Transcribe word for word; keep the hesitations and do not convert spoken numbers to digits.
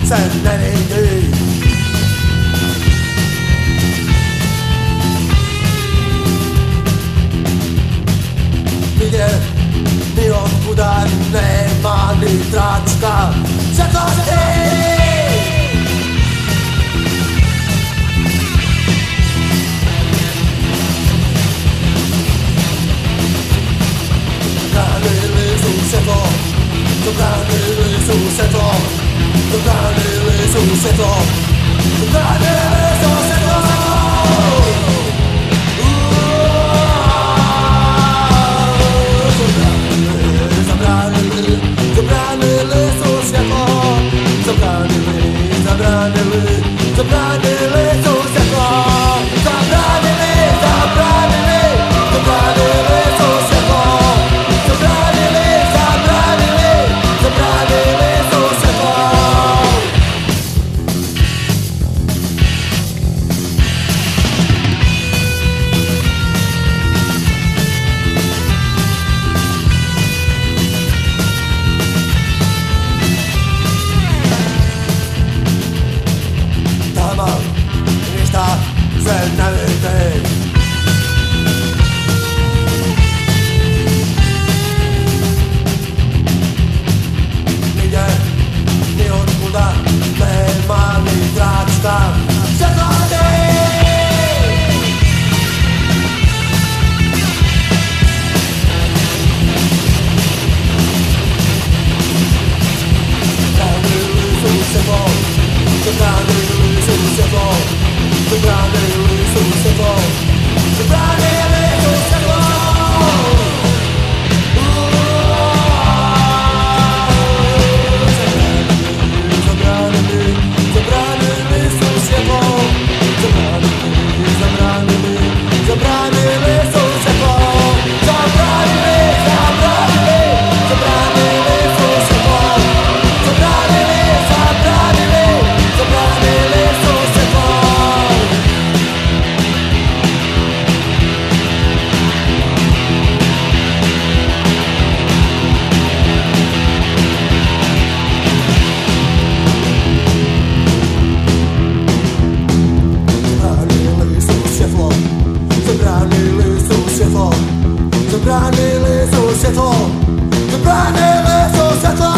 se nevidí. Vidět mi odkuda nemá ni tráčka, se to zdí. Zabranili sú svetlo, zabranili sú svetlo, zabranili sú svetlo. Zabranili, zabranili sú svetlo, zabranili, zabranili, zabranili sú svetlo, zabranili, zabranili, zabranili sú svetlo, zabranili, zabranili. Zabranili sú svetlo. Tam ništa se nevidí. Nemá ni tráčka, se to zdí. Zabranili sú svetlo, zabranili sú svetlo, zabranili sú svetlo, zabranili sú svetlo. Zabranili sú svetlo, zabranili sú svetlo, zabranili sú svetlo.